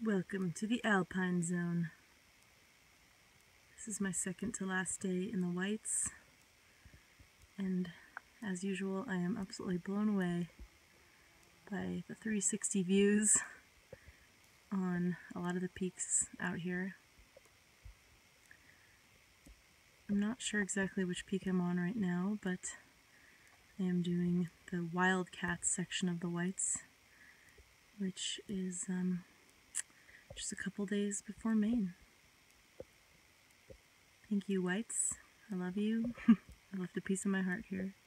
Welcome to the Alpine Zone. This is my second to last day in the Whites, and as usual I am absolutely blown away by the 360 views on a lot of the peaks out here. I'm not sure exactly which peak I'm on right now, but I am doing the Wildcats section of the Whites, which is just a couple days before Maine. Thank you, Whites. I love you. I left a piece of my heart here.